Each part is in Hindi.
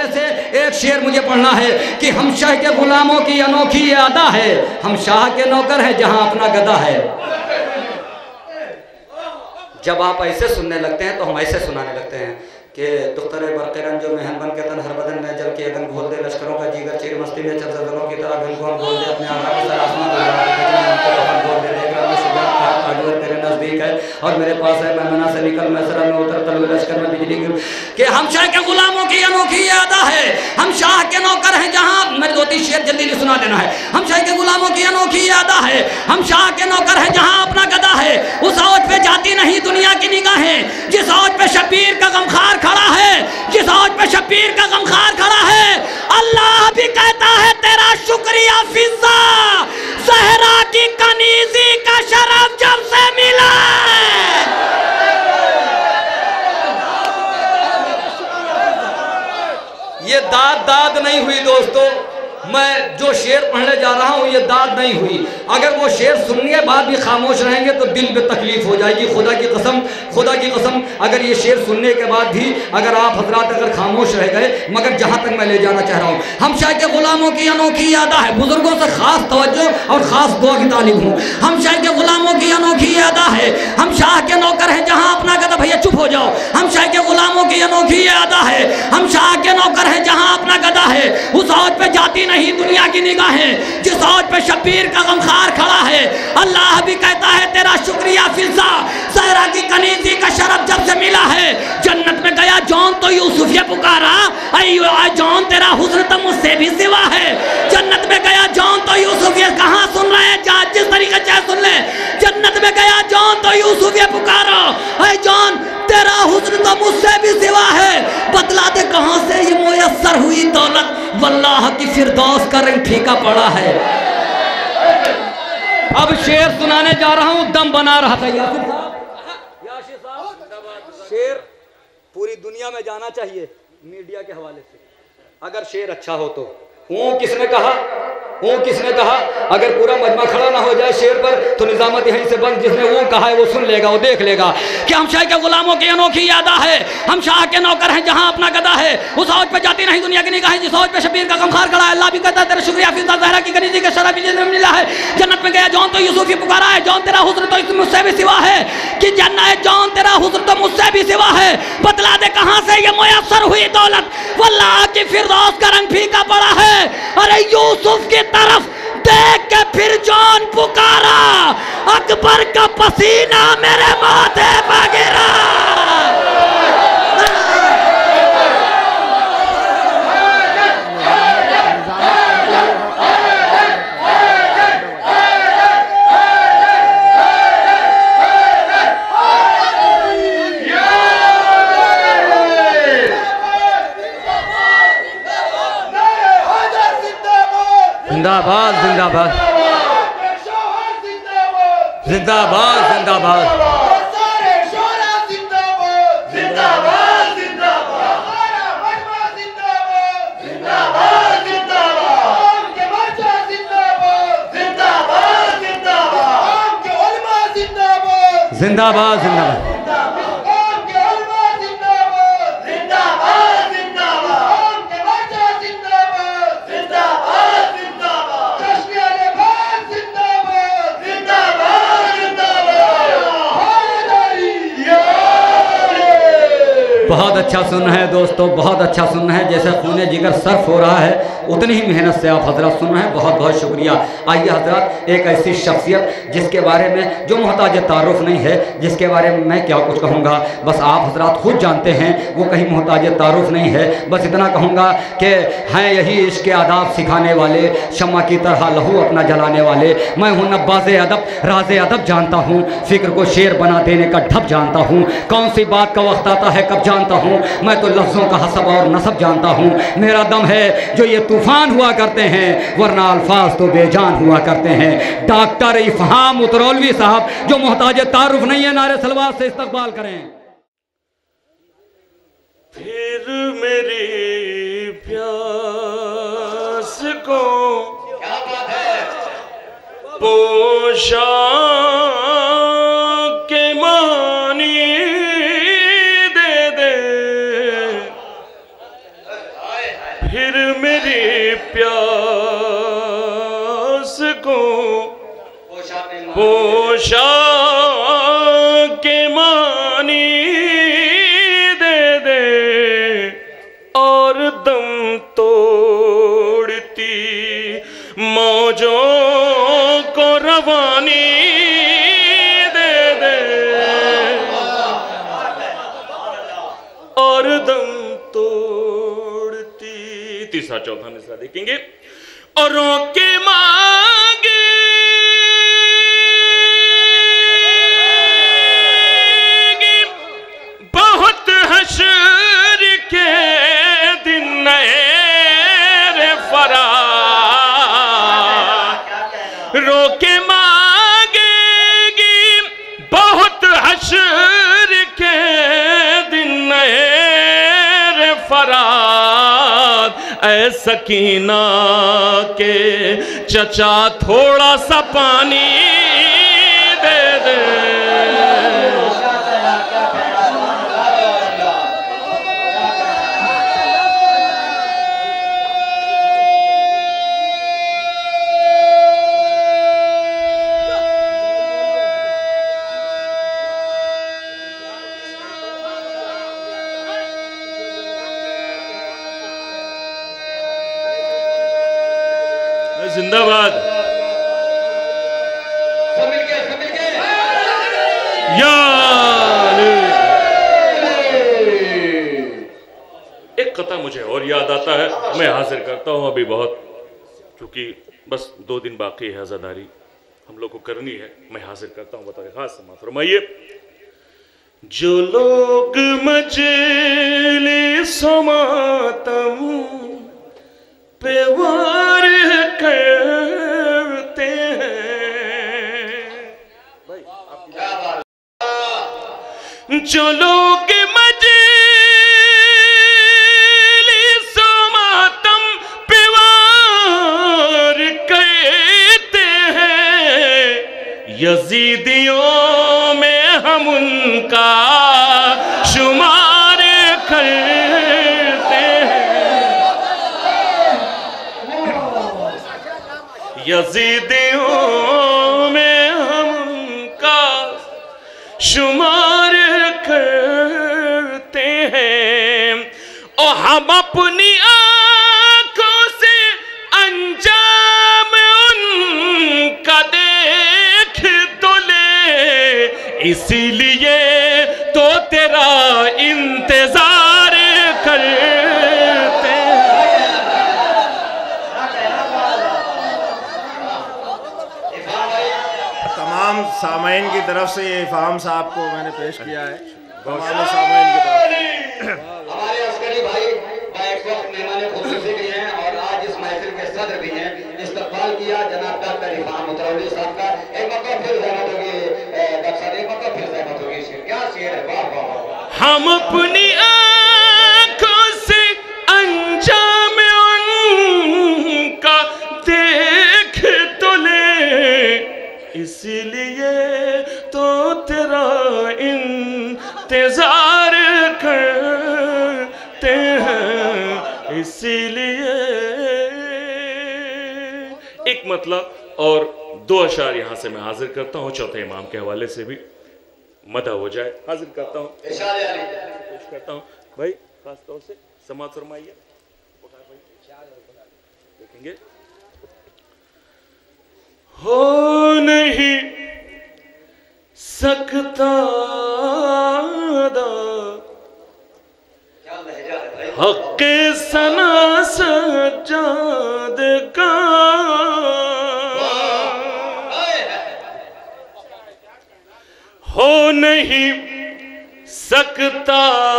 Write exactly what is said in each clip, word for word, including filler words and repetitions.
हवाले से एक शेर मुझे पढ़ना है कि हम शाह के गुलामों की अनोखी ये अदा है, हम शाह के नौकर हैं जहां अपना गदा है। जब आप ऐसे सुनने लगते हैं तो हम ऐसे सुनाने लगते हैं कि दुख्तर बरक़रन जो मेहन बन के तन हर बदन में जल के अगन घोल दे, लश्करों का जीगर चीर मस्ती में चल सदनों की तरह गन को घोल दे, अपने आका के सर आसमान घोल दे, तेरे नज़दीक है और मेरे पास है, मैं मना से निकल मैं सरा में उतर तलवे लश्कर में बिजली गिर कि हम शाह के गुलामों की अनोखी अदा है, हम शाह के नौकर हैं जहां, मेरे दो तीन शेर जल्दी सुना देना है। हम शाह के गुलामों की अनोखी अदा है, हम शाह के नौकर हैं जहां अपना गदा है, उस औज पे जाती नहीं दुनिया की निगाहें, जिस औज पे शबीर का गमखार खड़ा है, जिस औज पे शबीर का गमखार खड़ा है। अल्लाह भी कहता है तेरा शुक्रिया फिजा, सहरा की कनीजी का शरफ जब से मिला। ये दाद दाद नहीं हुई दोस्तों, मैं जो शेर पढ़ने जा रहा हूँ ये दाद नहीं हुई। अगर वो शेर सुनने के बाद भी खामोश रहेंगे तो दिल में तकलीफ हो जाएगी। खुदा की कसम, खुदा की कसम, अगर ये शेर सुनने के बाद भी अगर आप हजरात अगर खामोश रह गए, मगर जहाँ तक मैं ले जाना चाह रहा हूँ, हम शाह के गुलामों की अनोखी अदा है, बुजुर्गों से खास तवज्जो और खास दुआ की तालीम हूँ। हम शाह के गुलामों की अनोखी अदा है, हम शाह के नौकर हैं जहाँ अपना गदा, भैया चुप हो जाओ। हम शाह के गुलामों की अनोखी अदा है, हम शाह के नौकर हैं जहाँ अपना गदा है, उस औज पे जाती नहीं दुनिया की निगाहें, जिस औज पे शबीर का गमखार खड़ा है। अल्लाह भी कहता है तेरा शुक्रिया फिजा, सहरा की कनीजी का शरफ जब से मिला है। जन्नत में गया जौन तो यूसुफ ये पुकारा, अयो जौन तेरा हुस्न तो मुझसे भी सिवा है। जन्नत में गया जौन तो यूसुफ ये कहाँ सुन रहे हैं, जिस तरीके से सुन ले। जन्नत में गया जौन तो यूसुफ ये पुकारा, अय जौन तेरा हुस्न तो मुझसे भी सिवा है। बतला दे कहाँ से ये मुयस्सर हुई दौलत, वल्लाह की फिरदौस का रंग फीका पड़ा है। अब शेर सुनाने जा रहा हूँ, दम बना रहा था यासिर साहब। यासिर साहब, शेर पूरी दुनिया में जाना चाहिए मीडिया के हवाले से, अगर शेर अच्छा हो तो। वो किसने कहा, वो किसने कहा, अगर पूरा मजमा खड़ा ना हो जाए शेर पर तो निजामत यहीं से बंद। जिसने वो कहा है वो सुन लेगा, वो देख लेगा कि हम शाह के गुलामों की अनोखी अदा है, हम शाह के नौकर हैं जहां अपना गदा है, उस औज पे जाती नहीं दुनिया की निगाहें, जिस औज पे शबीर का गमखार खड़ा है। अल्लाह भी कहता है तेरा शुक्रिया फिजा, ज़हरा की कनीज़ी का शरफ जिसने मिला है। जन्नत में गया जौन तो यूसुफ ही पुकारा है, जौन तेरा हुस्न तो मुझसे भी सिवा है। कि जन्नत जौन तेरा हुस्न तो मुझसे भी सिवा है। बतला दे कहां से ये मुयस्सर हुई दौलत, वल्लाह की फिरदौस का रंग फीका पड़ा है। अरे यूसुफ की तरफ देख के फिर जौन पुकारा, अकबर का पसीना मेरे माथे पर गिरा। जिंदाबाद जिंदाबाद जिंदाबाद जिंदाबाद जिंदाबाद जिंदाबाद। बहुत अच्छा सुनना है दोस्तों, बहुत अच्छा सुनना है। जैसे खूने जिगर सर्फ हो रहा है उतनी ही मेहनत से आप हजरत सुन रहे हैं, बहुत बहुत शुक्रिया। आइए हजरत, एक ऐसी शख्सियत जिसके बारे में जो मोहताज तारुफ नहीं है, जिसके बारे में मैं क्या कुछ कहूँगा, बस आप हजरत खुद जानते हैं, वो कहीं मोहताज तारुफ नहीं है। बस इतना कहूँगा कि हैं यही इश्क आदाब सिखाने वाले, शम्मा की तरह लहू अपना जलाने वाले। मैं हूँ नब्बाज़ अदब, राज़ अदब जानता हूँ, फ़िक्र को शेर बना देने का ढब जानता हूँ। कौन सी बात का वक्त आता है कब जानता हूँ, मैं तो लफ्ज़ों का हसब और नसब जानता हूँ। मेरा दम है जो ये तूफ़ान हुआ करते हैं, वरना अल्फाज तो बेजान हुआ करते हैं। डॉक्टर इफ़हाम उतरौलवी साहब जो मोहताज तारुफ नहीं है, नारे सलवात से इस्तकबाल करें। फिर मेरी प्यास को पोशा के मानी दे दे, फिर मेरी प्यास को पोशा के मानी दे दे और दम तोड़ती मौजों को रवानी दे दे और दम तोड़ती। तीसरा चौथा मिसरा देखेंगे। औरों के मांगे बहुत हश्र के दिन नए रे फरार रोके मांगेगी बहुत हश्र के दिन नए रे फरार। ऐ सकीना के चचा थोड़ा सा पानी दे दे। जिंदाबाद। सब मिलके सब मिलके यार एक कथा मुझे और याद आता है, मैं हाजिर करता हूं अभी बहुत, क्योंकि बस दो दिन बाकी है आजादारी हम लोग को करनी है। मैं हाजिर करता हूं, बताइए खास समा फरमाइए। जो लोग मजलिस मातम पे वार करते हैं, जो लोग मजलिस मातम पे वार करते हैं, यजीदियों में हम उनका शुमार करते हैं। यजीदियों में हम उनका शुमार करते हैं। और हम अपनी आंखों से अंजाम उनका देख तो ले, इसीलिए तो तेरा इंतजार करते हैं। तमाम सामाइन की तरफ से ये इफ़ाम साहब को मैंने पेश किया है। तमाम सामाइन की तरफ हमारे अस्करी भाई एक वक्त मेहमान खुसूसी भी हैं और आज इस महफिल के सदर भी हैं। इस्तकबाल किया जनाब डॉक्टर इरफान मुतरौली साहब का। एक मौका फिर ज़हमत होगी डॉक्टर, एक मौका फिर ज़हमत होगी। क्या शेर है, वाह वाह। हम अपनी आंखों से अंजाम उनका देख तो ले, इसीलिए तो तेरा इंतजार करते हैं। इसीलिए एक मतलब और दो अशार यहां से मैं हाजिर करता हूं, चौथे इमाम के हवाले से भी मदा हो जाए। हाजिर करता हूं, पेश करता हूं भाई, खास तौर से समात फरमाइए। देखेंगे। हो नहीं सकता हक़ सना सज्जाद का, हो नहीं सकता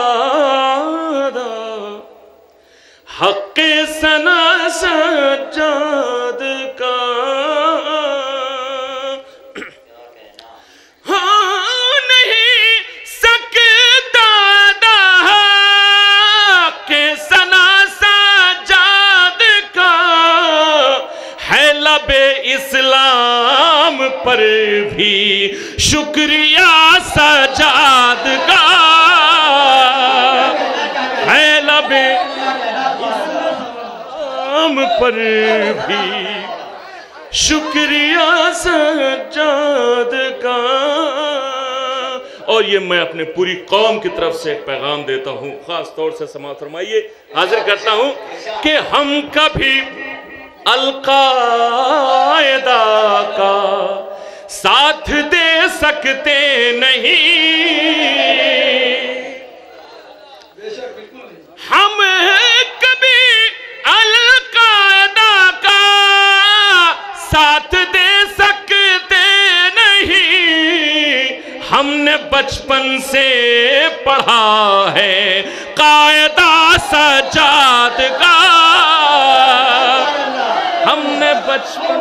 हक़ सना सज्जाद का, हो नहीं सकता हक़ सना सज्जाद का, है लबे इस्लाम पर भी शुक्रिया सजाद का, है लबे हम पर भी शुक्रिया सज्जाद का। और ये मैं अपने पूरी कौम की तरफ से एक पैगाम देता हूँ, खास तौर से समाअत फरमाइए, हाजिर करता हूँ कि हम कभी अल-कायदा का साथ दे सकते नहीं, हम कभी अल-कायदा का साथ दे सकते नहीं। हमने बचपन से पढ़ा है कायदा सज्जाद का, हमने बचपन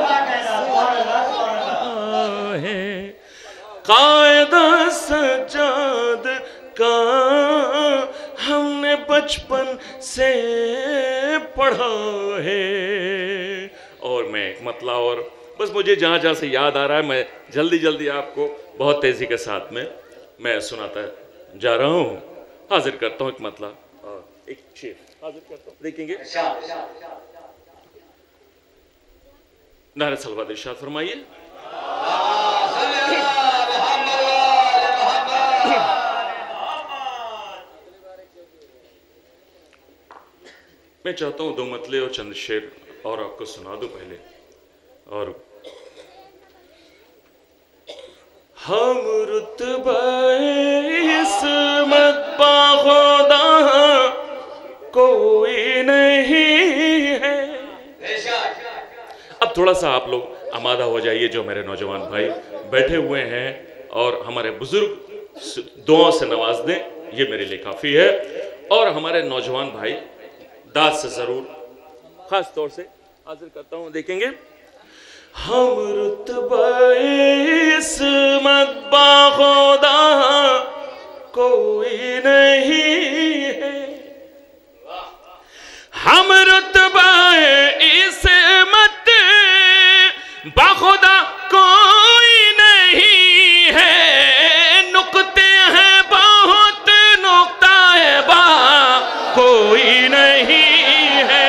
है कायदा सज्जाद का, हमने बचपन से पढ़ा है। और मैं एक मतला और बस मुझे जहाँ जहाँ से याद आ रहा है मैं जल्दी जल्दी आपको बहुत तेज़ी के साथ में मैं सुनाता जा रहा हूँ। हाजिर करता हूँ एक मतला और एक शेर हाजिर करता हूँ, देखेंगे। नारे सलवात इरशाद फरमाइए। मैं चाहता हूँ दो मतले और चंद शेर और आपको सुना दूं पहले। और हम रुतबे इस्मत बाखुदा कोई नहीं है। अब थोड़ा सा आप लोग आमादा हो जाइए, जो मेरे नौजवान भाई बैठे हुए हैं और हमारे बुजुर्ग दुआओं से नवाज दें, ये मेरे लिए काफ़ी है। और हमारे नौजवान भाई दाद से ज़रूर खास तौर से हाजिर करता हूँ, देखेंगे। हम रुतबे इस्मत बाखुदा कोई नहीं है, हम रुतबे इस्मत बाखुदा कोई नहीं है। नुक्ते हैं बहुत, नुक्ता है बा कोई नहीं है,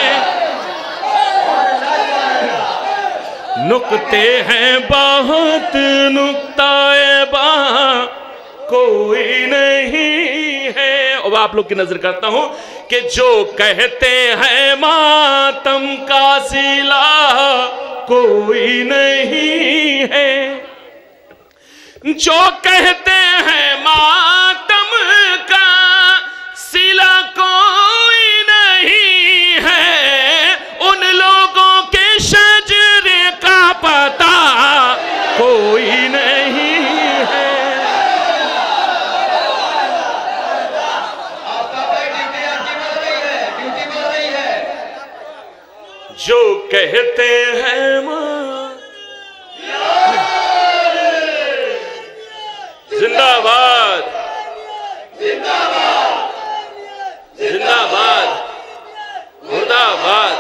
नुक्ते हैं बहुत, नुक्ता है बा कोई नहीं है। अब आप लोग की नजर करता हूं कि जो कहते हैं मातम का सिला कोई नहीं है, जो कहते हैं मातम का सिला कोई नहीं है, उन लोगों के शजरे का पता कोई नहीं है। जो कहते हैं मां जिंदाबाद जिंदाबाद जिंदाबाद मुर्दाबाद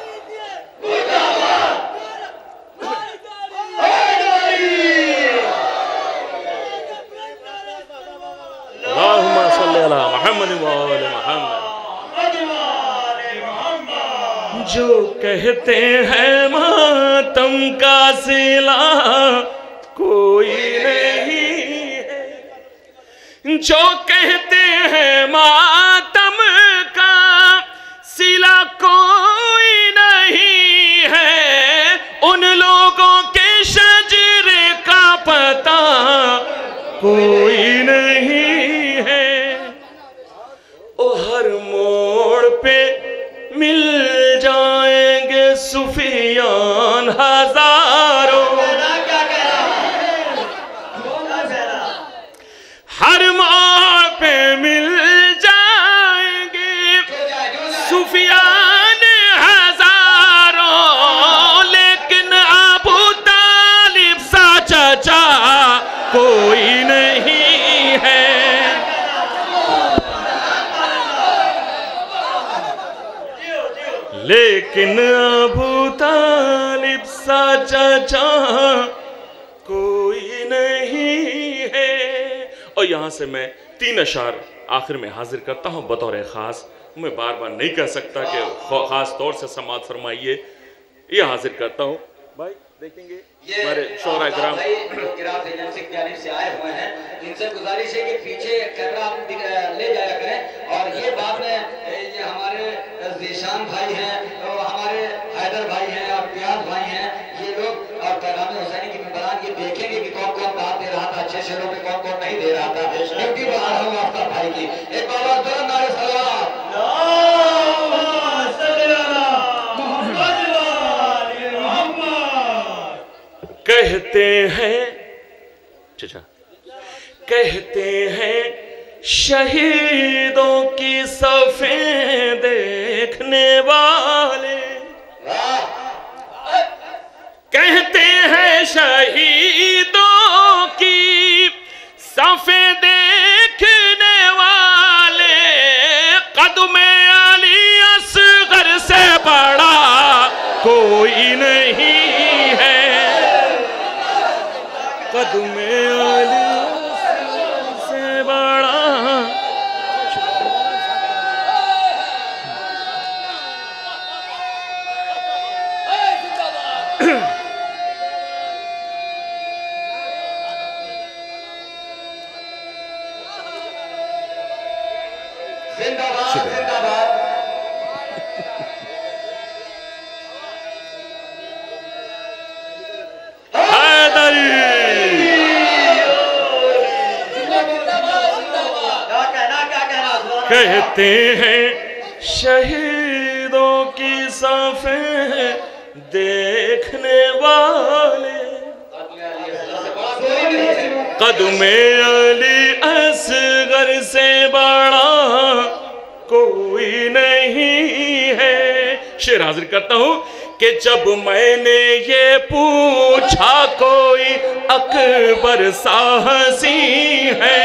अल्लाहुम्मा सल्ली अला मुहम्मद व आले मुहम्मद। जो कहते हैं मातम का सिला कोई नहीं है, जो कहते हैं मातम का सिला कोई नहीं है, उन लोगों के शजरे का पता कोई नहीं है। ओ हर मोड़ पे मिल जाएंगे सुफियान हजारों, हर मोड़ पे मिल जाएंगे सुफियान हजारों, लेकिन अबू तालिब सा चाचा कोई नहीं है। लेकिन अबू तालिब सा चाचा कोई नहीं है। और यहां से मैं तीन अशार आखिर में हाजिर करता हूं बतौर खास मैं बार बार नहीं कह सकता कि ख़ास तौर से समाअत फरमाइए। ये हाजिर करता हूँ भाई, देखेंगे हमारे शोरा इकराम गिराफ एजेंसी की जानिब से आए हुए हैं, इनसे गुजारिश है कि पीछे कैमरा आप ले जाया करें। और ये बात में ये हमारे ज़ीशान भाई हैं, तो हमारे हैदर भाई हैं और प्याज भाई हैं, ये लोग और पैगाम हुसैनी के मेंबरान ये देखेंगे कि कौन कौन दाद दे रहा था, अच्छे शेरों पे कौन कौन नहीं दे रहा था। ड्यूटी पर आ रहा हूँ आफ्ताब भाई की, एक बार तुरंत नारे सलावत। कहते हैं चाचा, कहते हैं शहीदों की सफ़ें देखने वाले, कहते हैं शहीदों की सफ़ें देखने वाले, कदम अली असगर से बड़ा कोई नहीं है, कदम अली से बड़ा। जिंदाबाद जिंदाबाद। कहते हैं शहीदों की सफ़ें देखने वाले, कदम अली असगर से बड़ा कोई नहीं है। शेर हाजिर करता हूँ कि जब मैंने ये पूछा कोई अकबर साहसी है,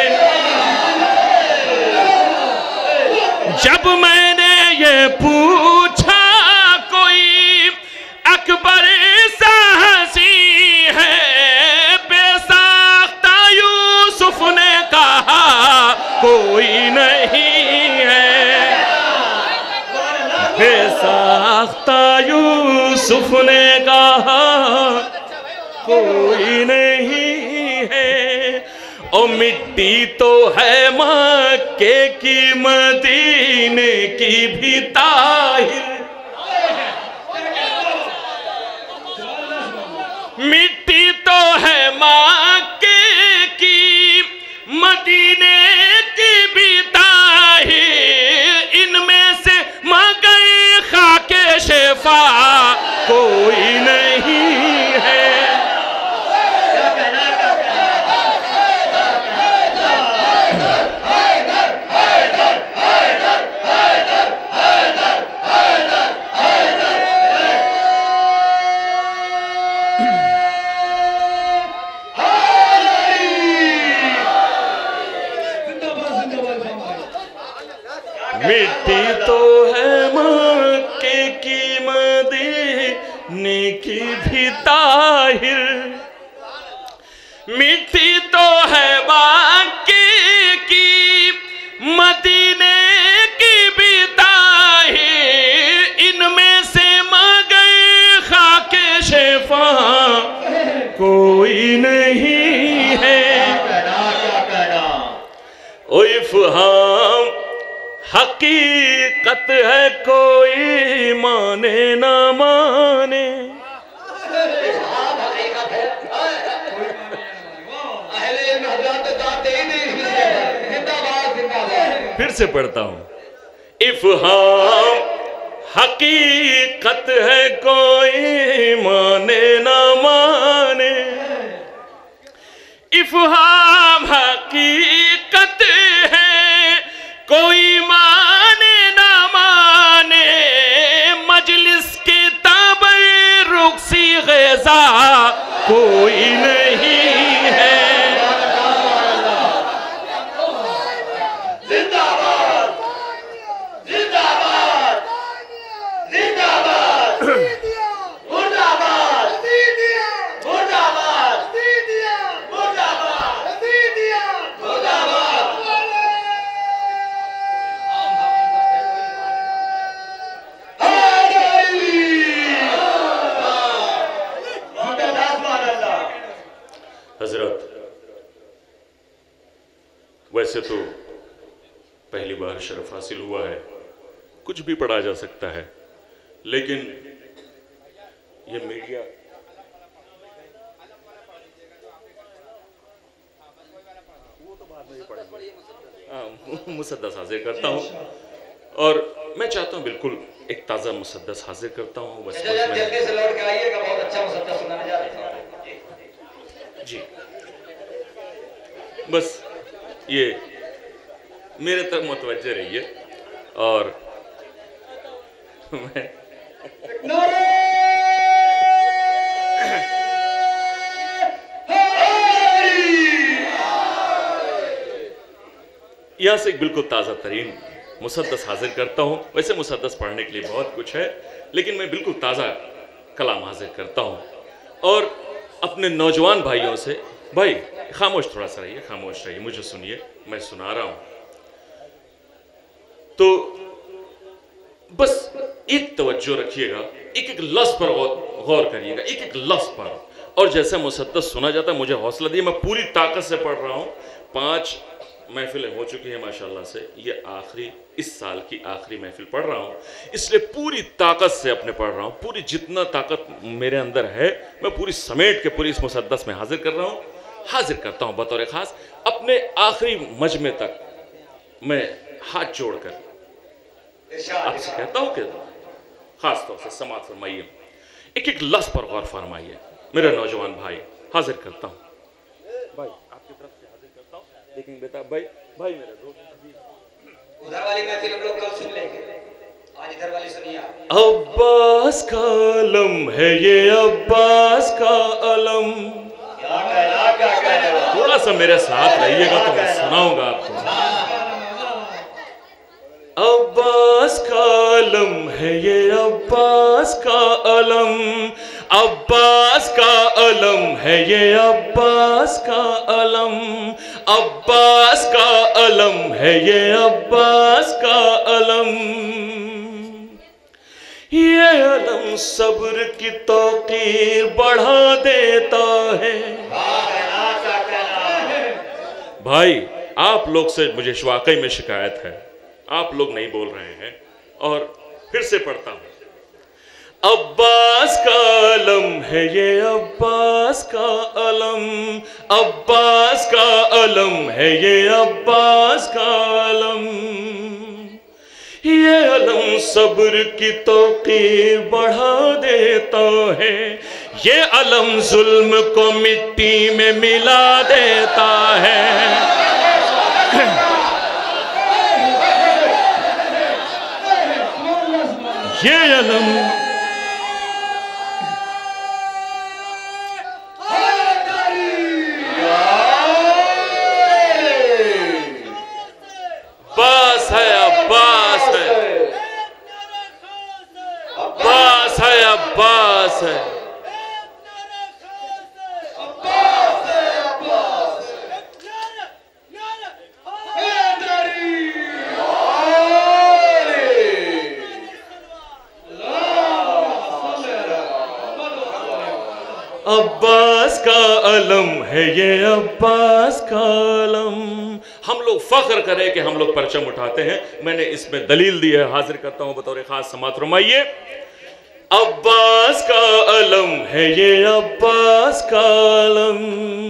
जब मैंने ये पूछा कोई अकबर साहसी है, बेसाख्ता यूसुफ ने कहा कोई नहीं है, बेसाख्ता यूसुफ ने कहा कोई नहीं है। ओ मिट्टी तो है मक्के की मदीने की भी ताहिर, मिट्टी तो है मक्के की मदीने की भी ताहिर, इनमें से मगर खाके शेफा कोई नहीं है। मिट्टी तो है मक्के की मदीने की भी ताहिर, मिट्टी तो है मक्के की मदीने की भी ताहिर, इनमें से मगर खाके शेफा कोई नहीं है। ओ इफ़हाम हकीकत है कोई माने ना माने, फिर से पढ़ता हूं। इफ़हाम हकीकत है कोई माने ना माने, इफ़हाम हकीकत है कोई माने ना माने, मजलिस के तबर्रुक सी ग़िज़ा कोई नहीं है। जिंदाबाद जिंदाबाद जिंदाबाद मुर्दाबाद मुर्दाबाद मुर्दाबाद। वैसे तो पहली बार शरफ हासिल हुआ है, कुछ भी पढ़ा जा सकता है, लेकिन ये मीडिया वो तो बाद में पढ़ेंगे। मुसद्दस हाजिर करता हूँ और मैं चाहता हूँ बिल्कुल एक ताज़ा मुसद्दस हाजिर करता हूँ। बस जल्दी से लौट के आइएगा, बहुत अच्छा मुसद्दस सुनाने जा रहे हैं जी। बस ये मेरे तक मुतवज्जे रहिए और मैं यहाँ से एक बिल्कुल ताज़ा तरीन मुसद्दस हाजिर करता हूँ। वैसे मुसद्दस पढ़ने के लिए बहुत कुछ है, लेकिन मैं बिल्कुल ताज़ा कलाम हाजिर करता हूँ और अपने नौजवान भाइयों से, भाई खामोश थोड़ा सा रहिए, खामोश रहिए, मुझे सुनिए, मैं सुना रहा हूँ। तो बस एक तवज्जो रखिएगा, एक एक लफ्ज़ पर गौर गौर करिएगा, एक एक लफ्ज़ पर। और जैसे मुसद्दस सुना जाता है मुझे हौसला दिए, मैं पूरी ताकत से पढ़ रहा हूँ। पाँच महफिलें हो चुकी हैं माशाल्लाह से, ये आखिरी इस साल की आखिरी महफिल पढ़ रहा हूँ, इसलिए पूरी ताकत से अपने पढ़ रहा हूँ। पूरी जितना ताकत मेरे अंदर है मैं पूरी समेट के पूरी इस मुसद्दस में हाजिर कर रहा हूँ, हाजिर करता हूँ बतौर ख़ास। अपने आखिरी मजमे तक मैं हाथ जोड़कर आपसे कहता हूँ कि ख़ास तौर से समात फरमाइए, एक एक लफ्ज़ पर गौर फरमाइए मेरे नौजवान भाई। हाजिर करता हूँ भाई, आपकी तरफ से हाजिर करता हूँ, लेकिन बेटा भाई भाई मेरा दोस्त, उधर वाली महफिल हम लोग कल सुन लेंगे, आज इधर वाली सुनिए। अब्बास का अलम है ये, अब्बास का अलम। क्या कहना, क्या कहना, थोड़ा सा मेरे साथ रहिएगा तो मैं सुनाऊंगा आपको। अब्बास का अलम है ये, अब्बास का अलम, अब्बास का अलम है ये, अब्बास का अलम, अब्बास का अलम है ये, अब्बास का अलम। ये अलम सब्र की तौकीर बढ़ा देता है। भाई आप लोग से मुझे वाकई में शिकायत है, आप लोग नहीं बोल रहे हैं, और फिर से पढ़ता हूं। अब्बास का अलम है ये, अब्बास का अलम, अब्बास का अलम है ये, अब्बास का अलम। ये अलम सब्र की तौकीर बढ़ा देता है, ये अलम जुल्म को मिट्टी में मिला देता है। ये अलम अब्बास है, अब्बास है, अब्बास है, अब्बास है। अब्बास का अलम है ये, अब्बास का अलम। हम लोग फख्र करें कि हम लोग परचम उठाते हैं, मैंने इसमें दलील दी है, हाजिर करता हूं बतौर खास समात फरमाइए। अब्बास का अलम है ये, अब्बास का अलम।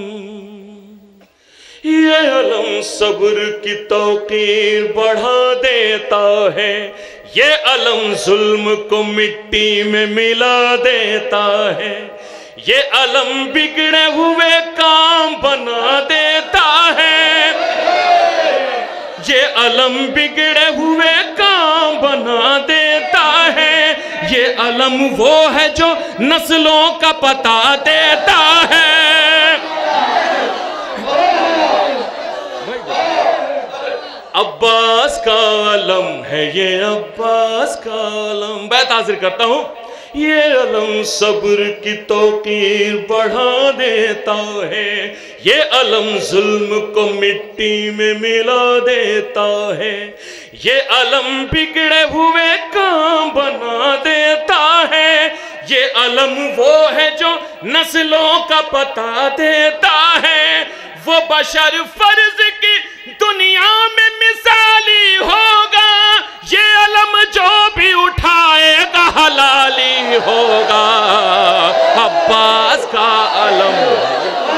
ये अलम सब्र की तौकीर बढ़ा देता है, ये अलम जुल्म को मिट्टी में मिला देता है, ये अलम बिगड़े हुए काम बना देता है, ये अलम बिगड़े हुए काम बना देता है, ये अलम वो है जो नस्लों का पता देता है। अब्बास का अलम है ये, अब्बास का अलम। बैत हाजिर करता हूं। ये अलम सब्र की तौकीर बढ़ा देता है, ये अलम जुल्म को मिट्टी में मिला देता है, ये अलम बिगड़े हुए काम बना देता है, ये अलम वो है जो नस्लों का पता देता है। वो बशर फर्ज की दुनिया होगा, ये अलम जो भी उठाएगा हलाली होगा। अब्बास का अलम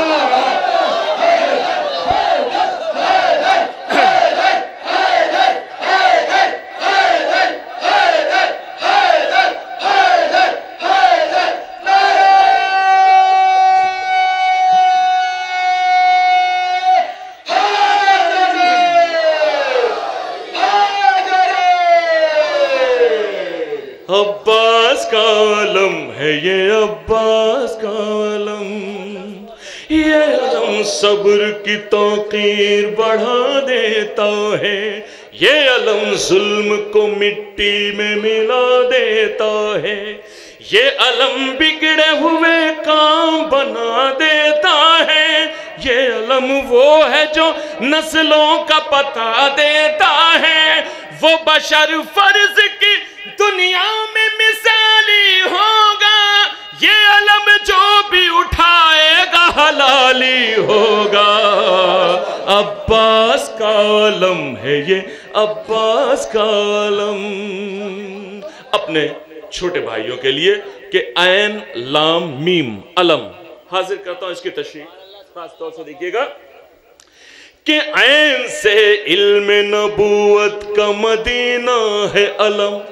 अब्बास का अलम है ये, अब्बास का अलम। ये अलम सब्र की तौकीर बढ़ा देता है, ये अलम जुल्म को मिट्टी में मिला देता है, ये अलम बिगड़े हुए काम बना देता है, ये अलम वो है जो नस्लों का पता देता है, वो बशर फर्ज की दुनिया में मिसाली होगा, ये अलम जो भी उठाएगा हलाली होगा। अब्बास का अलम है ये, अब्बास का अलम। अपने छोटे भाइयों के लिए कि ऐन लाम मीम अलम हाजिर करता हूं, इसकी तशरीह खास तौर से देखिएगा कि ऐन से इल्म नबूवत का मदीना है अलम।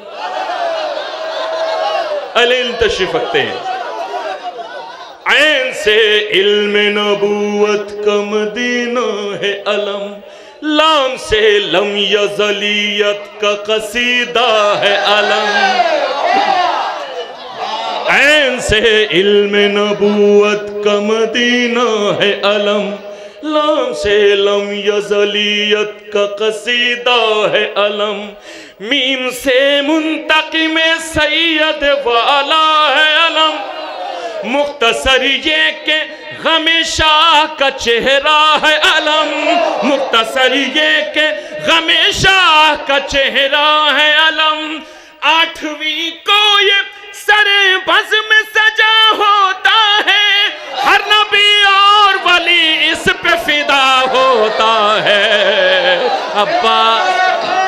अलील तशरीफ रखते हैं। ऐन से इल्म नबूवत का मदीना है अलम, लाम से लम यज़लियत का कसीदा है अलम। ऐन से इल्म नबूवत का मदीना है अलम, लाम से लम यज़लियत का कसीदा है अलम। मीम से मुंतकिम सैयद वाला है अलम, मुख्तसर ये के गमे शाह का चेहरा है अलम, मुख्तसर ये के गमे शाह का चेहरा है अलम। आठवीं को ये सरे बज़ में सजा होता है, हर नबी और वली इस पे फिदा होता है। अब्बास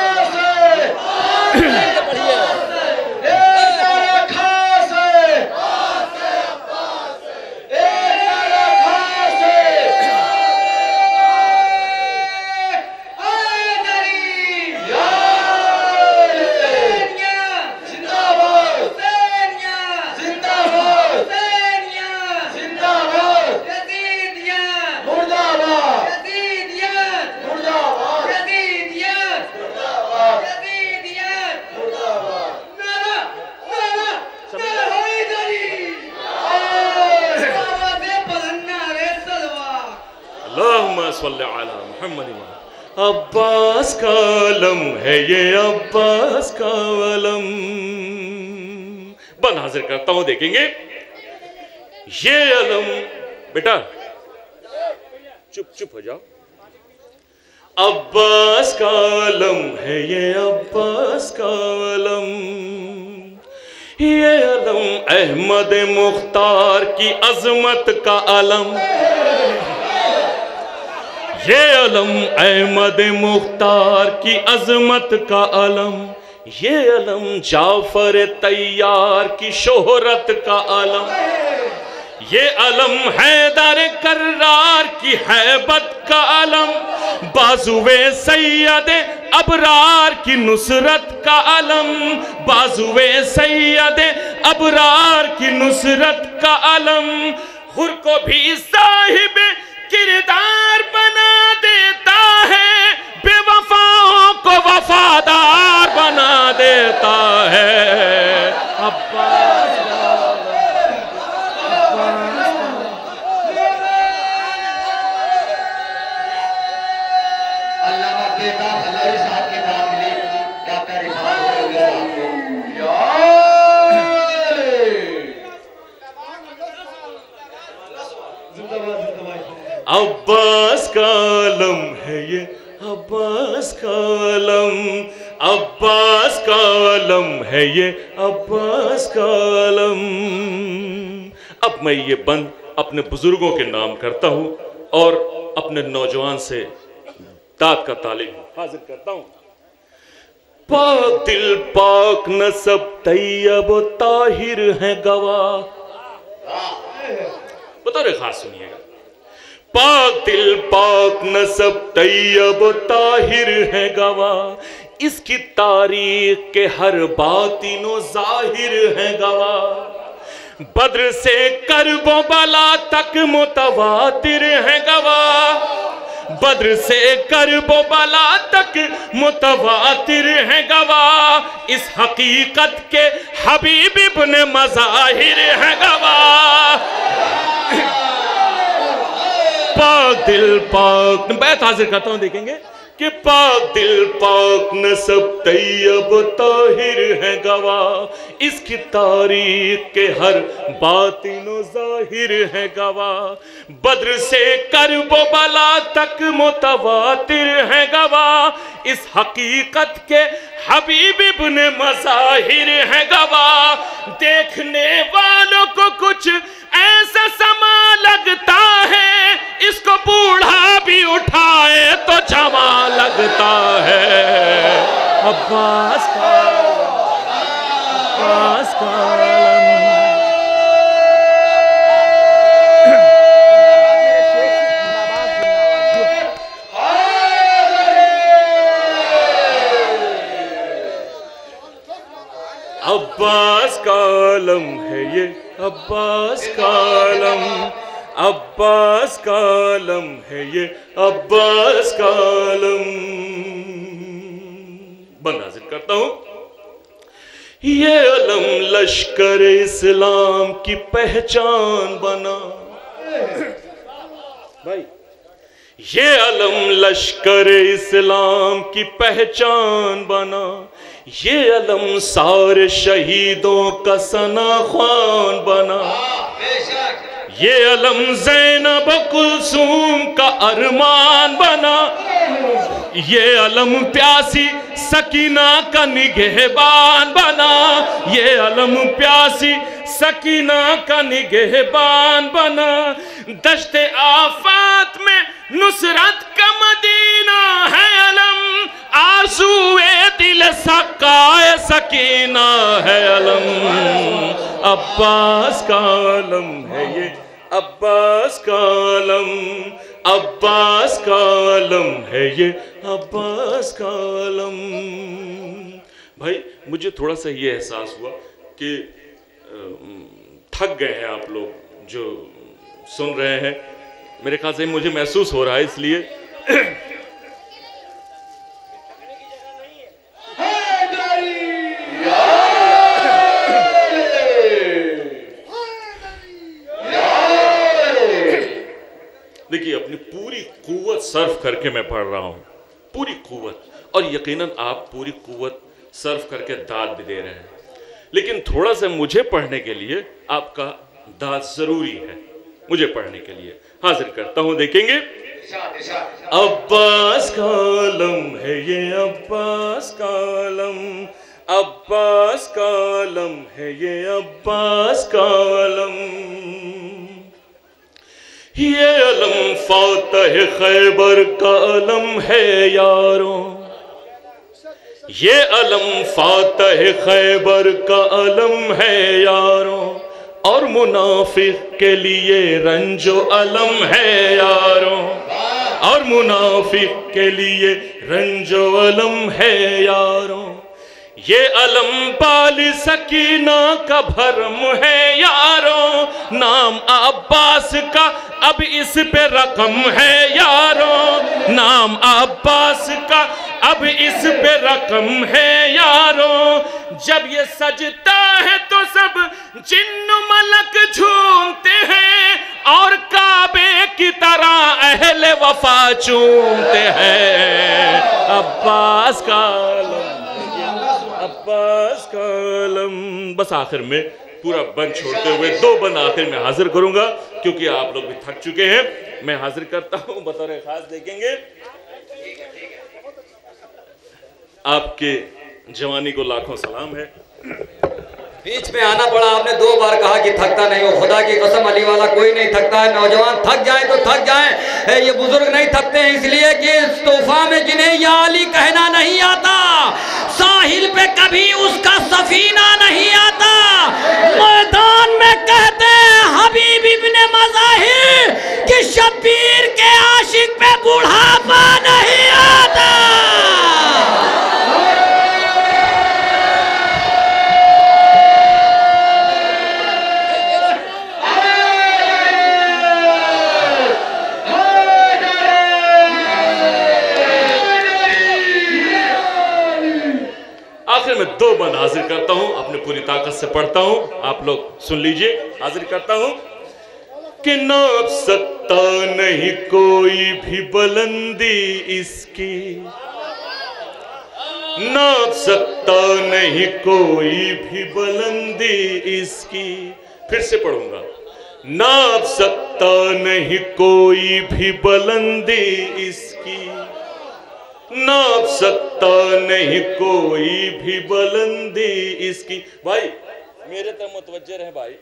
अब्बास का अलम है ये, अब्बास का अलम। बन हाजिर करता हूं, देखेंगे ये अलम। बेटा चुप चुप हो जाओ। अब्बास का अलम है ये, अब्बास का अलम। ये अलम अहमद मुख्तार की अजमत का अलम, ये अलम अहमद मुख्तार की अजमत का अलम, ये अलम जाफर तैयार की शोहरत का अलम, ये अलम हैदर कर्रार की हैबत का अलम, बाजुए सैयद अबरार की नुसरत का अलम, बाजुए सैयद अबरार की नुसरत का अलम। हुर को भी साहिब किरदार बना देता है, बेवफाओं को वफादार बना देता है। अब्बास अल्लाह के बाद हलारी साहब के नाम मिले क्या कर अब्बास का अलम है ये, अब्बास का अलम, अब्बास का अलम है ये, अब्बास का अलम। अब मैं ये बंद अपने बुजुर्गों के नाम करता हूं और अपने नौजवान से दाद का तालिब हाजिर करता हूं। पाक दिल पाक नसब तैयब ताहिर है गवाह। बता रहे खास सुनिएगा। पाक दिल पाक नसब तैयब ताहिर है गवाह, इसकी तारीख के हर बातिनो जाहिर है गवाह। बद्र से करबो बला तक मुतवातिर है गवाह, बद्र से करबो बला तक मुतवातिर है गवाह। इस हकीकत के हबीब इब्न मज़ाहिर है गवाह। पाक दिल पाक, बैत हाजिर करता हूं, देखेंगे कि पाक दिल पाक नसब तैयब ताहिर है गवाह, इसकी तारीख के हर बातिनो जाहिर है गवाह। बद्र से करबो बला तक मुतवातिर है गवाह, इस हकीकत के हबीब इब्न मज़ाहिर है गवाह। देखने वालों को कुछ ऐसा समा लगता है, इसको बूढ़ा भी उठाए तो जवा लगता है। अब्बास का अब्बास का अब्बास का आलम है ये, अब्बास का आलम, अब्बास का आलम है ये, अब्बास का आलम। बंद हाजिर करता हूं। ये अलम लश्कर इस्लाम की पहचान बना भाई, ये अलम लश्कर इस्लाम की पहचान बना, ये अलम सारे शहीदों का सना ख्वान बना, ये अलम ज़ैनब कुलसूम का अरमान बना, ये अलम प्यासी सकीना का निगहबान बना, ये अलम प्यासी सकीना का निगहबान बना। दश्ते आफात में नुसरत का मदीना है अलम, आज़ूए दिल सकाए सकीना है अलम। अब्बास का आलम है ये, अब्बास का आलम, अब्बास का आलम है ये, अब्बास का आलम। भाई मुझे थोड़ा सा ये एहसास हुआ कि थक गए हैं आप लोग जो सुन रहे हैं, मेरे ख्याल से मुझे महसूस हो रहा है, इसलिए देखिए अपनी पूरी कुव्वत सर्व करके मैं पढ़ रहा हूं, पूरी कुव्वत, और यकीनन आप पूरी कुव्वत सर्व करके दाद भी दे रहे हैं, लेकिन थोड़ा सा मुझे पढ़ने के लिए आपका दाद जरूरी है। मुझे पढ़ने के लिए हाजिर करता हूं, देखेंगे। अब्बास का आलम है ये, अब्बास का आलम, अब्बास का आलम है ये, अब्बास का आलम। ये अलम फातह खैबर का अलम है यारों, ये अलम फातह खैबर का अलम है यारों, और मुनाफिक के लिए रंजो अलम है यारों, और मुनाफिक के लिए रंजो अलम है यारों। ये अलम बाल सकीना का भरम है यारों, नाम अब्बास का अब इस पे रकम है यारों, नाम अब्बास का अब इस पे रकम है यारों। जब ये सजता है तो सब जिन्न मलक झूमते हैं, और काबे की तरह अहले वफा चूमते हैं। अब्बास का आलम, अब्बास का आलम। बस आखिर में पूरा बंद छोड़ते हुए दो बंद आखिर में हाजिर करूंगा, क्योंकि आप लोग भी थक चुके हैं। मैं हाजिर करता हूं बतौर खास, देखेंगे। आपके जवानी को लाखों सलाम है। बीच में आना पड़ा। आपने दो बार कहा कि थकता नहीं हो। खुदा की कसम अली वाला कोई नहीं थकता है। नौजवान थक जाए तो थक जाए, ये बुजुर्ग नहीं थकते हैं, इसलिए कि इस तूफा में जिन्हें या अली कहना नहीं आता, साहिल पे कभी उसका सफीना नहीं आता, मैदान में कहते हैं हबीब इब्ने मज़ाहिर कि शब्बीर के आशिक पे बुढ़ापा नहीं आता। आखिर में दो बंद हाजिर करता हूं, अपनी पूरी ताकत से पढ़ता हूं, आप लोग सुन लीजिए। हाजिर करता हूं कि नाप सकता नहीं कोई भी बुलंदी इसकी, नाप सकता नहीं कोई भी बुलंदी इसकी। फिर से पढ़ूंगा। नाप सकता नहीं कोई भी बुलंदी इसकी, नाप सकता नहीं कोई भी बुलंदी इसकी। भाई मेरे तरफ मुतवज्जे रहे भाई,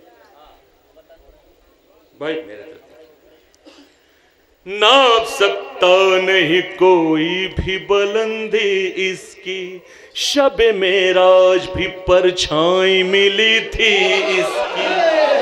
भाई मेरे तरफ। नाप सकता नहीं कोई भी बुलंदी इसकी, शब मेराज भी परछाई मिली थी इसकी।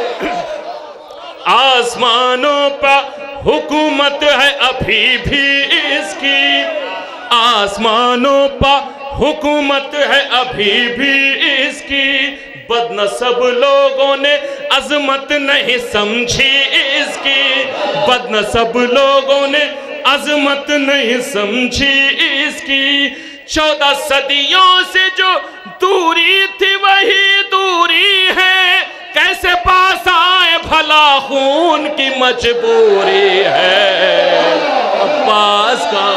आसमानों पर हुकूमत है अभी भी इसकी, आसमानों पर हुकूमत है अभी भी इसकी। बदनसब लोगों ने अजमत नहीं समझी इसकी, बदनसब लोगों ने अजमत नहीं समझी इसकी। चौदह सदियों से जो दूरी थी वही दूरी है, कैसे पास आए भला खून की मजबूरी है। अब्बास का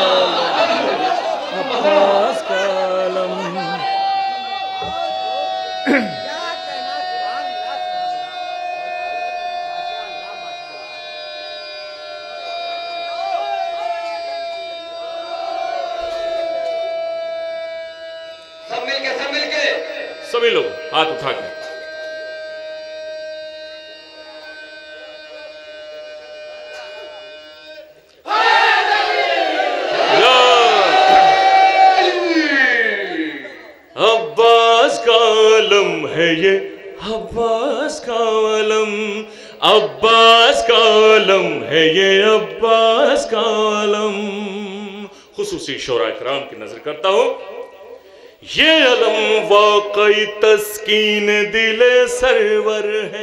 अब्बास का आलम। सब मिलके सब मिलके सभी लोग हाथ उठा के अब्बास का आलम है ये, अब्बास का आलम, अब्बास का आलम है ये, अब्बास का आलम। खुसूसी शोरा इकराम की नजर करता हूं। ये अलम वाकई तस्कीन दिले सरवर है,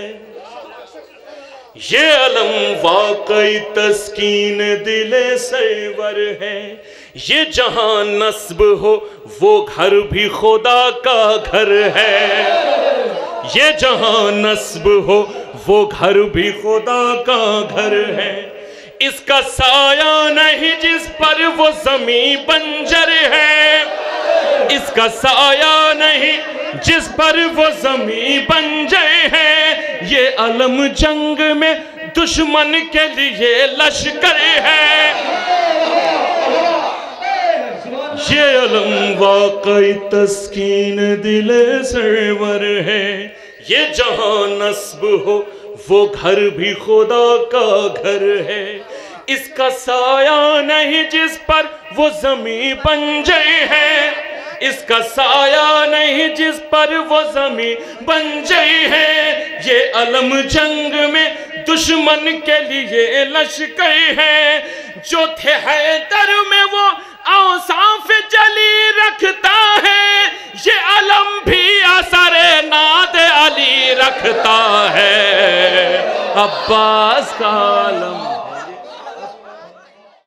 ये अलम वाकई तस्कीन दिले सरवर है। ये जहां नस्ब हो वो घर भी खुदा का घर है, ये जहां नस्ब हो वो घर भी खुदा का घर है। इसका साया नहीं जिस पर वो जमी बंजर है, इसका साया नहीं जिस पर वो जमी बंजर है। ये अलम जंग में दुश्मन के लिए लश्कर है, ये अलम वाकई तस्कीन दिले सरवर है। ये जहां नस्ब हो वो घर भी खुदा का घर है। इसका साया नहीं जिस पर वो जमी बंजर है, इसका साया नहीं जिस पर वो जमी बंजर है। ये अलम जंग में दुश्मन के लिए लश्कर है। जो थे हैदर में वो औसाफ जली रखता है, ये अलम भी असरे नाद अली रखता है। अब्बास का अलम